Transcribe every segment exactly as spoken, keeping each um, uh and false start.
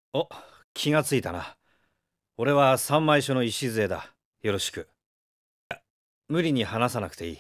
お、気がついたな。俺は三枚書の礎だ。よろしく。無理に話さなくてい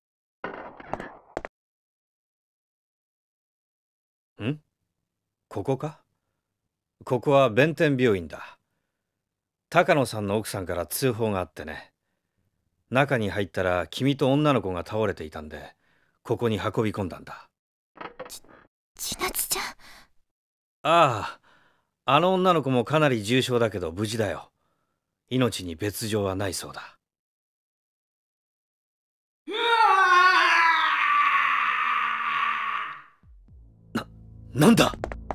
い。んここか？ここは弁天病院だ。高野さんの奥さんから通報があってね。中に入ったら君と女の子が倒れていたんで、ここに運び込んだんだ。 千夏ちゃん。 ああ、あの女の子もかなり重傷だけど無事だよ。命に別状はないそうだ。な、なんだ？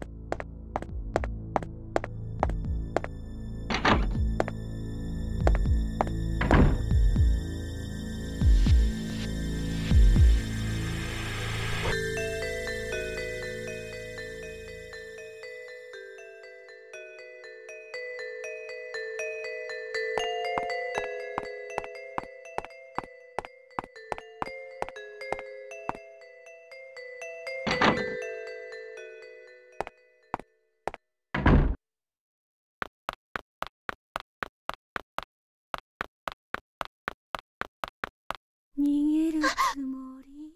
逃げるつもり？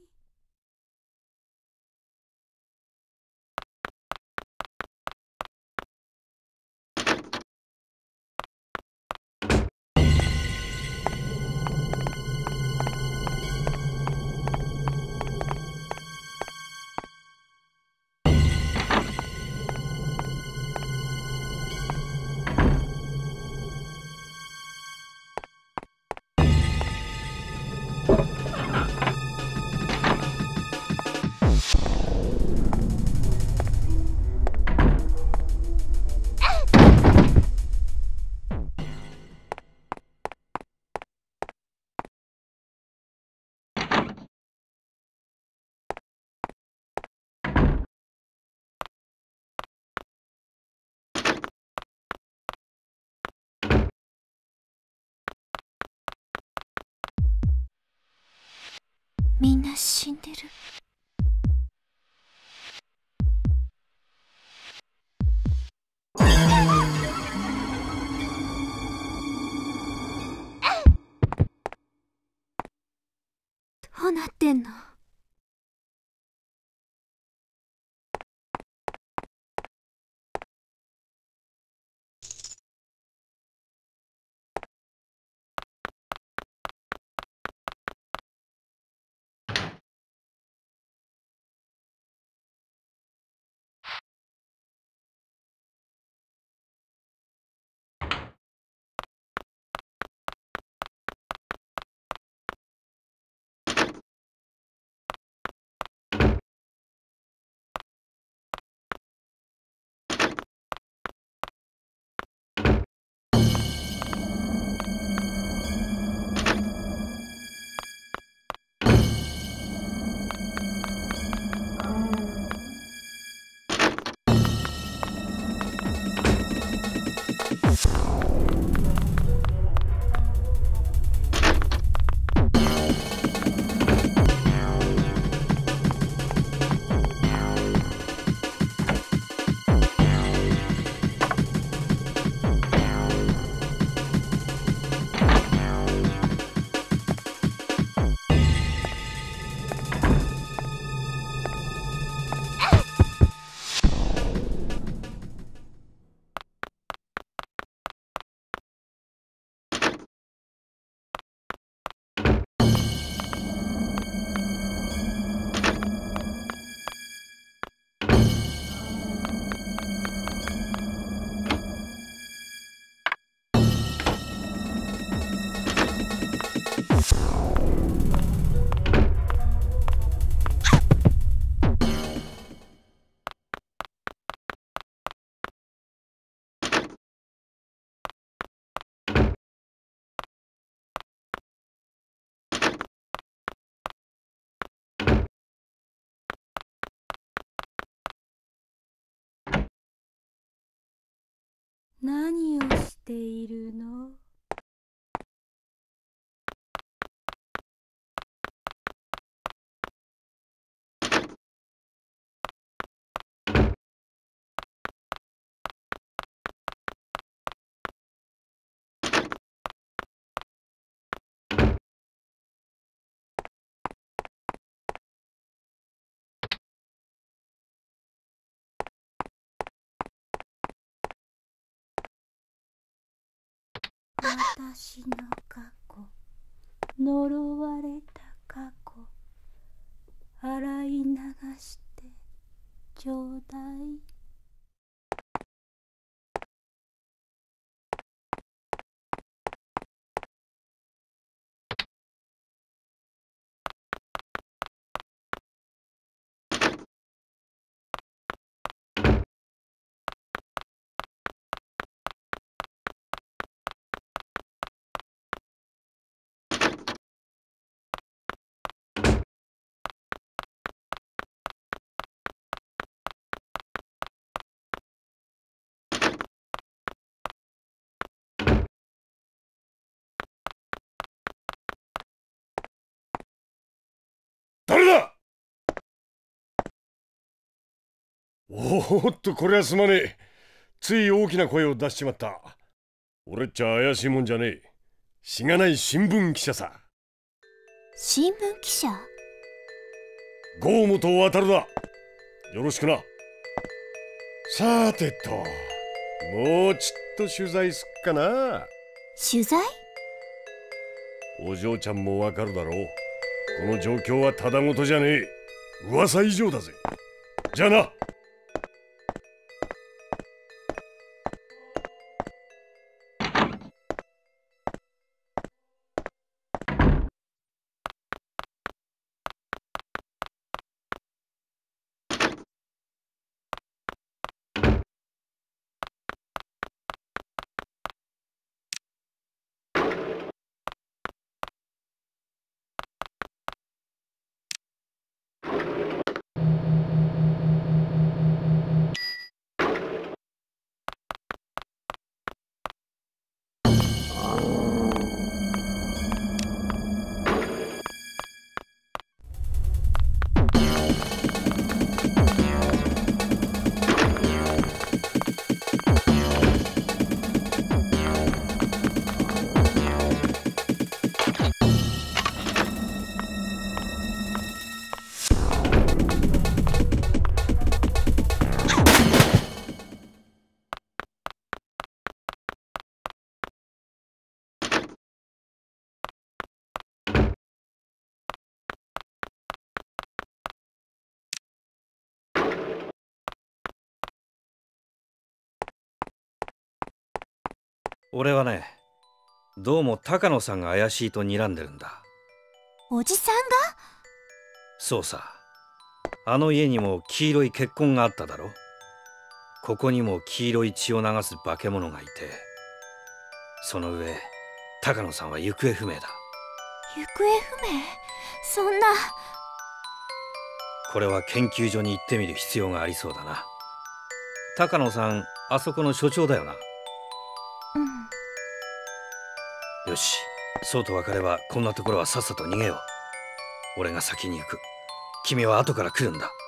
みんな死んでる。どうなってんの？何をしているの？ 私の過去、呪われた過去、洗い流してちょうだい。 誰だ。おーっと、これはすまねえ。つい大きな声を出しちまった。俺っちゃ怪しいもんじゃねえ。しがない新聞記者さ。 新聞記者？ 郷本航だ。よろしくな。さてと、もうちっと取材すっかな。 取材？ お嬢ちゃんもわかるだろう。この状況はただごとじゃねえ。噂以上だぜ。じゃあな。 俺はね、どうも高野さんが怪しいと睨んでるんだ。 おじさんが？ そうさ。あの家にも黄色い血痕があっただろ。ここにも黄色い血を流す化け物がいて、その上高野さんは行方不明だ。 行方不明？そんな。 これは研究所に行ってみる必要がありそうだな。高野さん、あそこの所長だよな。 うん。 よし、そうと分かればこんなところはさっさと逃げよう。俺が先に行く。君は後から来るんだ。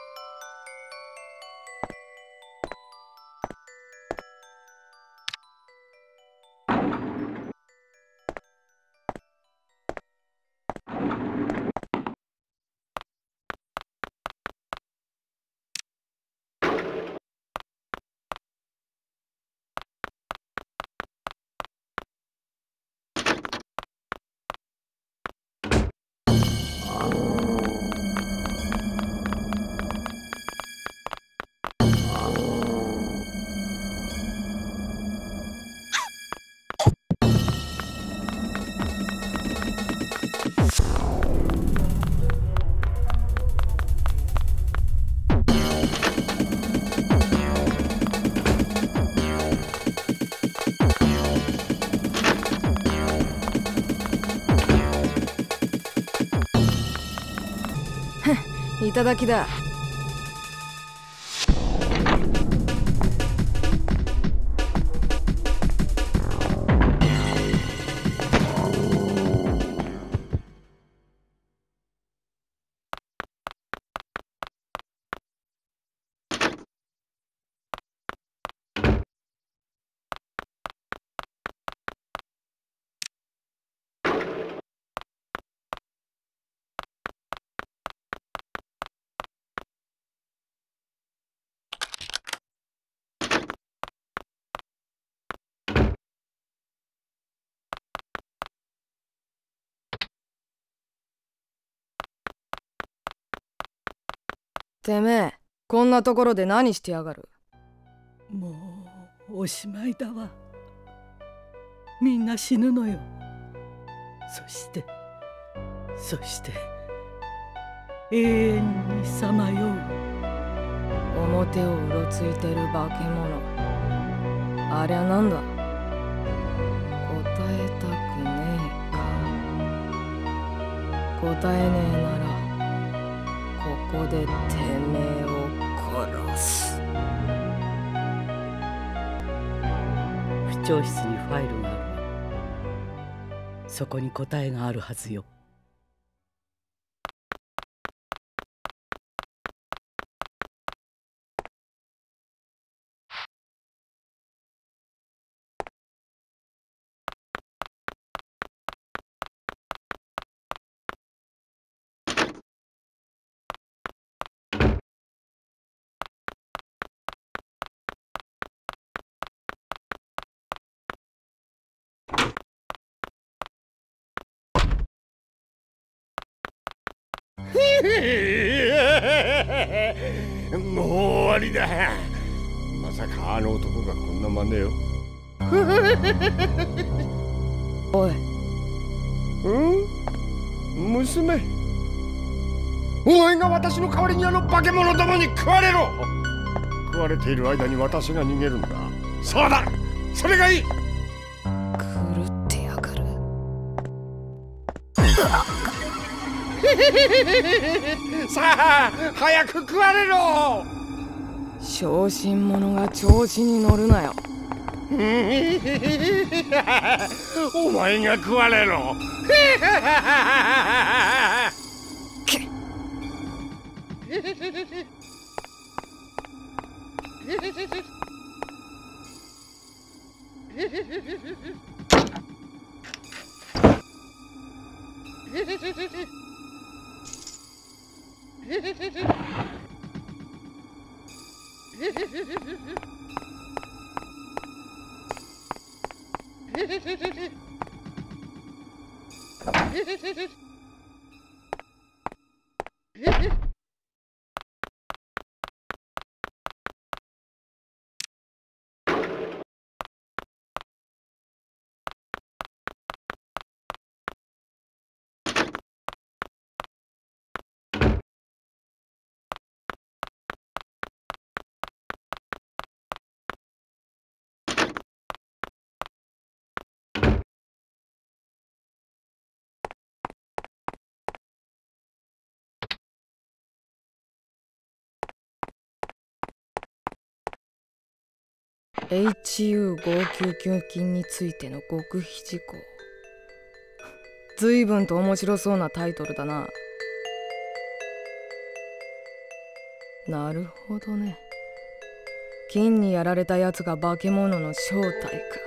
いただきだ。 てめえ、こんなところで何してやがる？ もうおしまいだわ。みんな死ぬのよ。そしてそして永遠にさまよう。 表をうろついてる化け物、ありゃなんだ？答えたくねえか。答えねえならここでてめえを殺す。 不調室にファイルがある。そこに答えがあるはずよ。 もう終わりだ。まさかあの男がこんな真似を。 おい、 うん娘、お前が私の代わりにあの化け物どもに食われろ。食われている間に私が逃げるんだ。そうだ、それがいい。 狂ってやがる。 さあ早く食われろ。 小心者が調子に乗るなよ。 お前が食われろ。 けエイチユーごきゅうきゅう 菌についての極秘事項。随分と面白そうなタイトルだな。なるほどね。菌にやられたやつが化け物の正体か。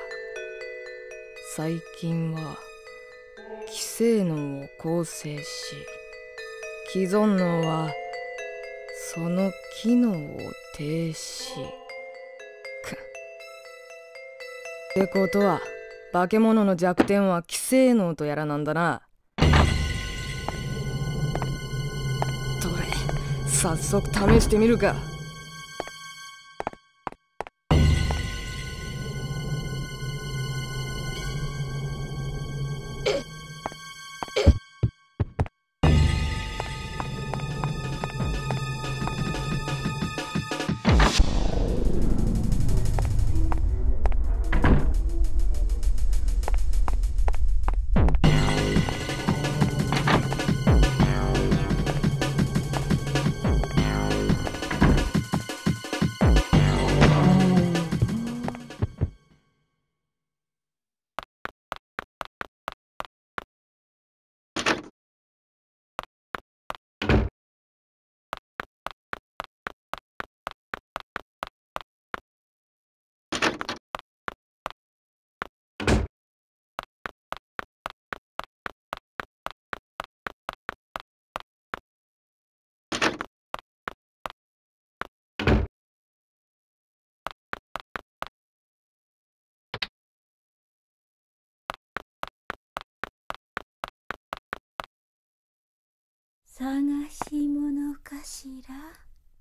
最近は寄生脳を構成し、既存脳はその機能を停止。ってことは化け物の弱点は寄生脳とやらなんだな。どれ、早速試してみるか。 探し物かしら。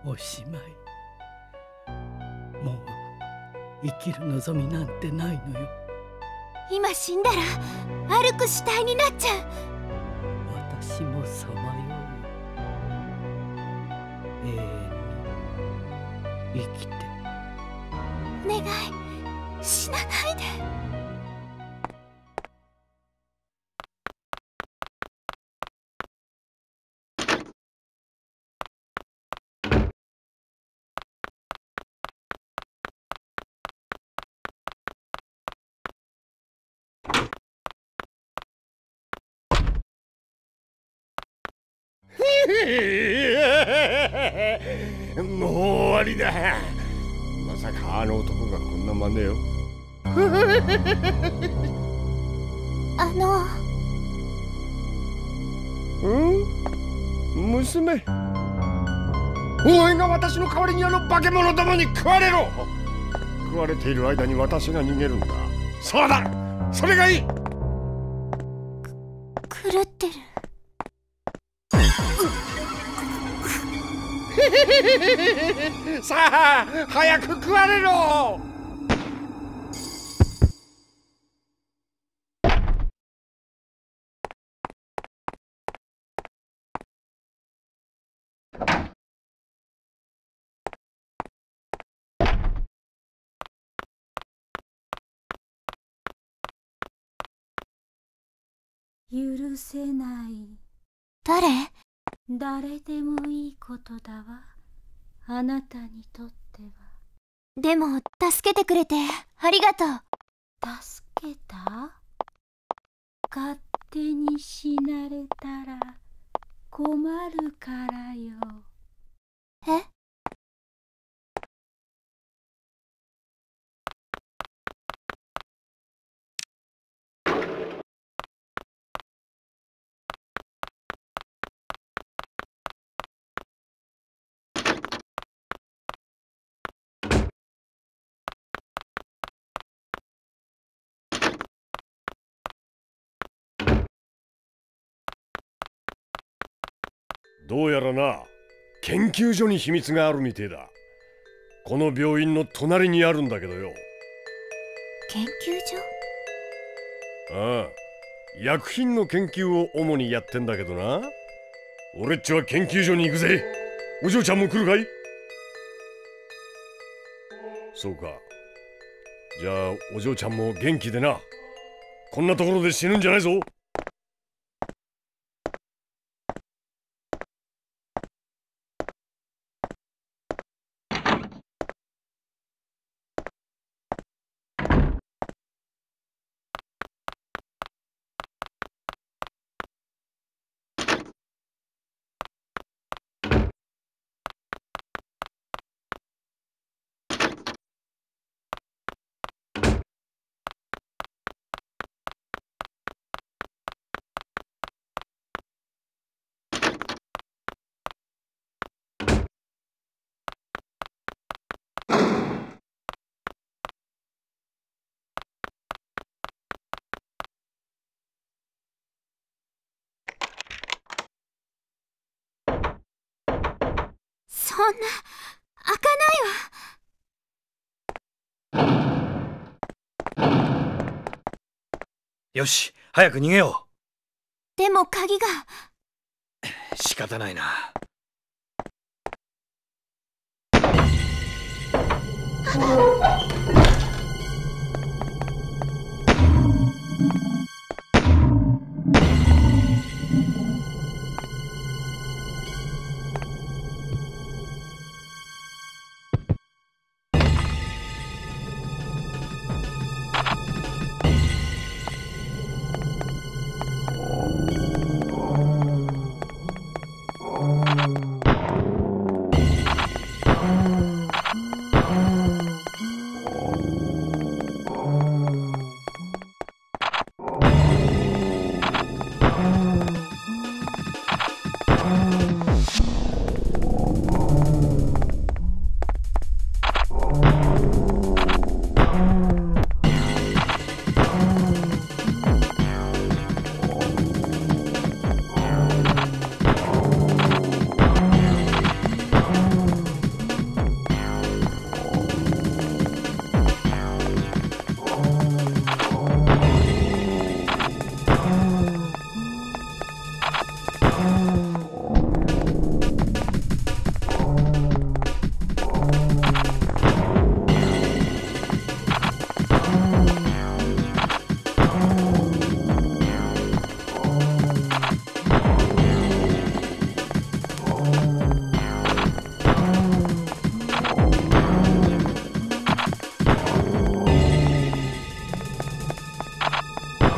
おしまい。もう生きる望みなんてないのよ。 今死んだら歩く死体になっちゃう。 私もさまよう。永遠に生きて。 お願い、死なないで。 もう終わりだ。まさかあの男がこんな真似を。 あのうん娘、お前が私の代わりにあの化け物どもに食われろ。食われている間に私が逃げるんだ。そうだ、それがいい。 狂ってる。 さあ早く食われろ。 許せない。 誰？ 誰でもいいことだわ。あなたにとっては。 でも助けてくれてありがとう。 助けた？勝手に死なれたら困るからよ。 え？ どうやらな、研究所に秘密があるみてえだ。この病院の隣にあるんだけどよ。 研究所？ ああ、薬品の研究を主にやってんだけどな。俺っちは研究所に行くぜ。お嬢ちゃんも来るかい？そうか。じゃあお嬢ちゃんも元気でな。こんなところで死ぬんじゃないぞ。 そんな、開かないわ。 よし、早く逃げよう。でも鍵が。 仕方ないな。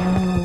あ